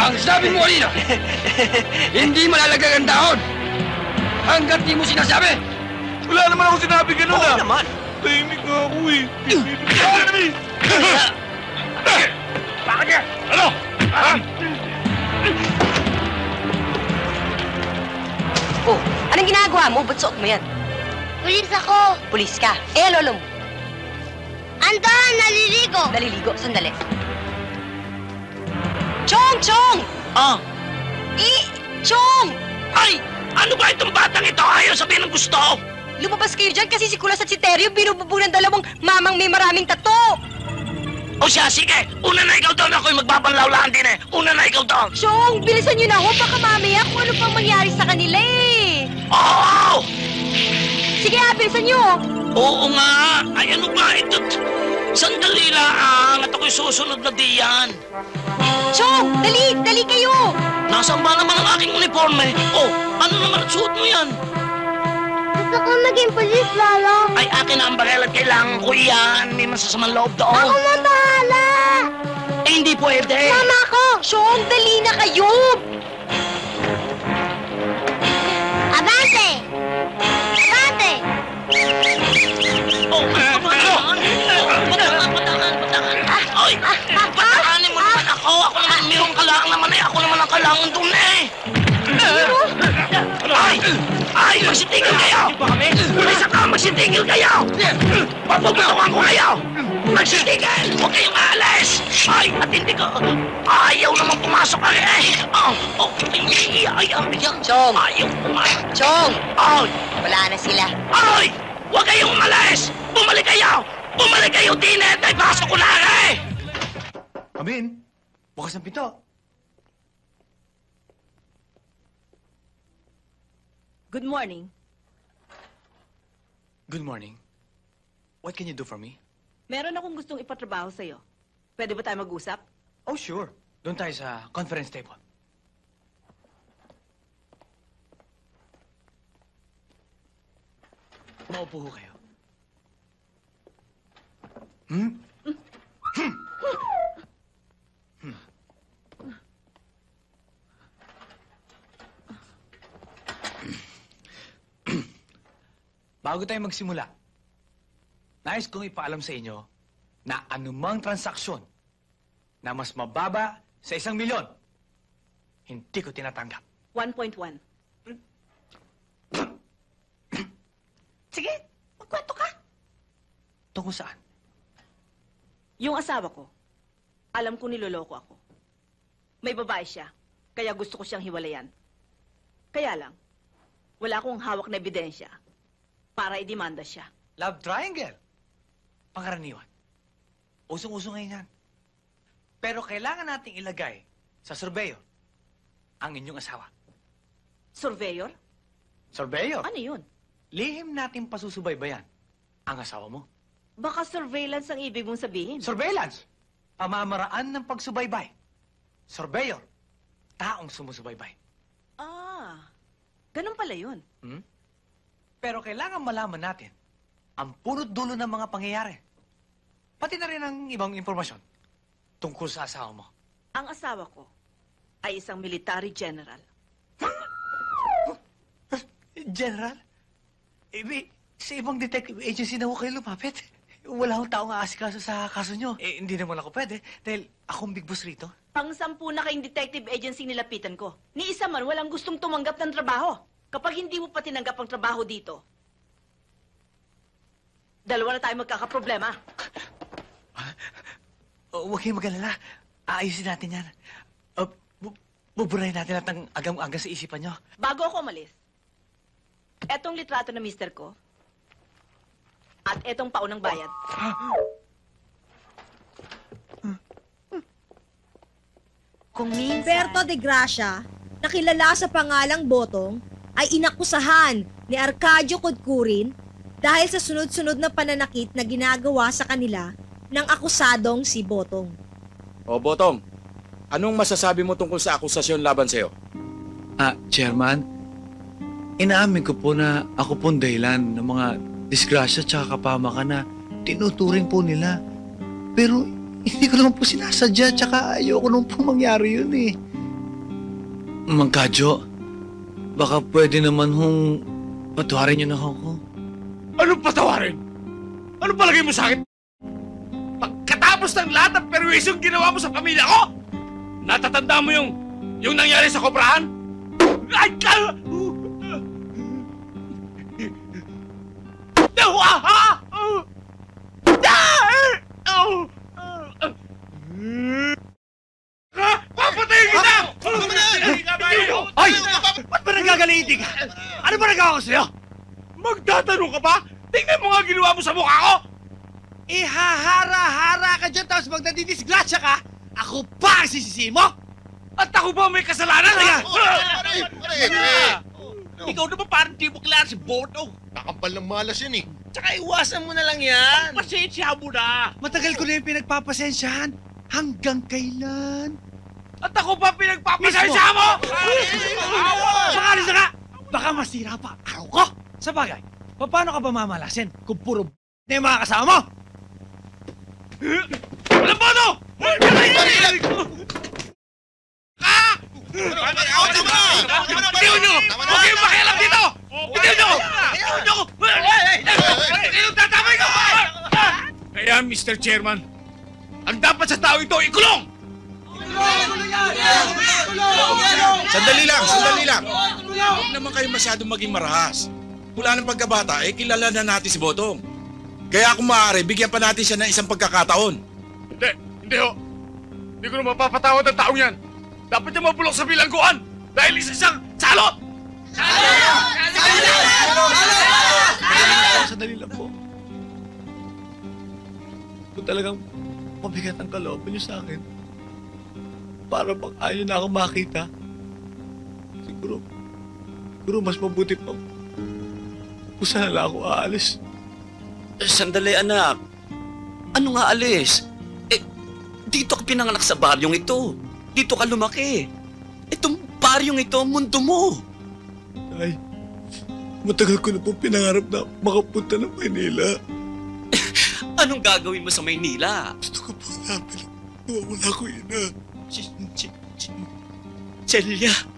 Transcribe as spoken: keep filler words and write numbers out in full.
Ang sabi mo kanina, hindi malalagay ang dahon hanggat di mo sinasabi. Wala naman ako sinabi ganun Oo ah. naman. Tahimik nga ako eh. Enemy! Bakit yan? Ano? Ha? Oh, anong ginagawa mo? Ba't suot mo yan? Pulis ako. Pulis ka. Eh, lolo mo. Andon, naliligo. Naliligo. Sandali. Chong! Chong! Ah, Eh, Chong! ay! Ano ba itong batang ito? Ayaw sabihin ng gusto. Lumabas kayo dyan kasi si Kulas at si Teryo binububo ng dalawang mamang may maraming tato. O siya, sige. Una na ikaw doon. Ako'y magbabanlawlaan din eh. Una na ikaw doon. Chong, bilisan nyo na ho. Baka mamaya kung ano pang mangyari sa kanila eh. Oo! Sige ha, bilisan nyo. Oo nga. Ay, ano ba ito? Sandali lang at ako'y susunod na diyan. Chong, dali, dali kayo. Nasaan ba naman ang aking uniforme? Oh, ano naman ang suot mo yan? Gusto ko maging pulis, Lolo. Ay, akin na ang barel at kailangan ko yan. May masasamang loob doon. Ako na bahala. Eh, hindi pwede. Mama ko. Chong, dali na kayo. Abante. Abante. Oh, patahan. Patahan, patahan, patahan. Ay, patahanin mo naman ako. Ako naman, mayroong kailangan naman eh. Ako naman ang kailangan doon eh. Ay! Ay! Magsitigil kayo! Isa ka! Magsitigil kayo! Papuputukan ko kayo! Magsitigil! Huwag kayong aalis! Ay! At hindi ko... Ayaw naman pumasok ka eh! Oh! Oh! Ay! Ay! Ay! Chong. Ayaw pumasok! Chong, Ay! wala na sila. Ay! Huwag kayong umalis! Bumalik kayo! Bumalik kayo, Tinet! Ay, pasok ko na eh! Come in. Bukas ang pinto. Good morning. Good morning. What can you do for me? Meron akong gustong ipatrabaho sa'yo. Pwede ba tayo mag-usap? Oh, sure. Doon tayo sa conference table. Maupo ho kayo. Hmm? Hmm. Hmm. Bago tayo magsimula, nais kong ipaalam sa inyo na anumang transaksyon na mas mababa sa isang milyon, hindi ko tinatanggap. one point one. Sige, magkwento ka. Tungkol saan? Yung asawa ko, alam ko niloloko ako. May babae siya, kaya gusto ko siyang hiwalayan. Kaya lang, wala akong hawak na ebidensya para idemanda siya. Love triangle. Pangkaraniwan. Usong-uso ngayon yan. Pero kailangan nating ilagay sa surveyor ang inyong asawa. Surveyor? Surveyor? Ano yun? Lihim nating pasusubaybayan ang asawa mo. Baka surveillance ang ibig mong sabihin. Surveillance. Pamamaraan ng pagsubaybay. Surveyor. Taong sumusubaybay. Ah, ganun pala yun. Hmm? Pero kailangan malaman natin ang punot dulo ng mga pangyayari. Pati na rin ang ibang impormasyon tungkol sa asawa mo. Ang asawa ko ay isang military general. General? Ibi, sa ibang detective agency na ho kayo lumapit. Wala akong taong aasikaso sa kaso nyo. Eh, hindi naman ako pwede dahil akong big boss rito. Pang-sampu na kayong detective agency nilapitan ko. Ni isa man walang gustong tumanggap ng trabaho. Kapag hindi mo pa tinanggap ang trabaho dito, dalawa na tayo magkakaproblema. Uh, huwag kayong mag-alala. Aayusin natin yan. Uh, bu- buburahin natin at ang agam-aga sa isipan nyo. Bago ako umalis, etong litrato na mister ko at etong paunang bayad. Kung minsan... Humberto de Gracia, na kilala sa pangalang Botong, ay inakusahan ni Arcadio Codcurin dahil sa sunod-sunod na pananakit na ginagawa sa kanila ng akusadong si Botong. O, Botong, anong masasabi mo tungkol sa akusasyon laban sa'yo? Ah, Chairman, inaamin ko po na ako pong dahilan ng mga disgrasya at kapamakan na tinuturing po nila. Pero hindi ko naman po sinasadya tsaka ayoko naman po mangyari yun eh. Mang Kadyo, baka pwede naman hong patuwarin niyo na ako. Anong patawarin? Ano palagay mo sa akin? Pagkatapos ng lahat ng perwisyong ginawa mo sa pamilya ko, natatanda mo yung, yung nangyari sa kobrahan? Ay, ka! Ah! Ah! Ah! Papatayin kita! Ay! Ba't ba nagagalitin ka? Ano ba nagawa ko sa'yo? Magtatanong ka ba? Tingnan mo nga ginawa mo sa mukha ko! Ihahara-hara ka dyan tapos magdadidisgrasya ka? Ako pa ang sisisi mo? At ako ba may kasalanan? Ikaw naman parang di mo kilala si Boto. Nakapal ng malas yan eh. Tsaka iwasan mo na lang yan. Pasensya mo na. Matagal ko na yung pinagpapasensyahan. Hanggang kailan? At ako pa pinagpapasensya mo! Makalis na ka! Baka masira pa ang araw ko! Sa bagay, paano ka ba mamalasin kung puro na yung mga kasama mo? Walang bono! Ah! Bitiw nyo! Huwag kayong makialam dito! Bitiw nyo! Bitiw nyo! Bitiw tatamay ko! Kaya, Mister Chairman, ang dapat sa tao ito, ikulong! Sandali lang, sandali lang. Huwag naman kayo masyadong maging marahas. Mula ng pagkabata, eh kilala na natin si Botong. Kaya kung maaari, bigyan pa natin siya ng isang pagkakataon. Hindi, hindi ho. Hindi ko na mapapatawad ang taong yan. Dapat niya mabulok sa bilangguan dahil isa siyang salot! Sandali lang po. Kung talagang mabigat ang kalooban niyo sa akin, para bang ayaw na ako makita, siguro, siguro mas mabuti pa kung saan na lang ako aalis. Sandali, anak. Ano nga alis? Eh, dito ka pinanganak sa baryong ito. Dito ka lumaki. Itong baryong ito ang mundo mo. Ay, matagal ko na po pinangarap na makapunta ng Maynila. Anong gagawin mo sa Maynila? Gusto ko po hanapin ang nawawala ko ina. Si, si, si, Celia.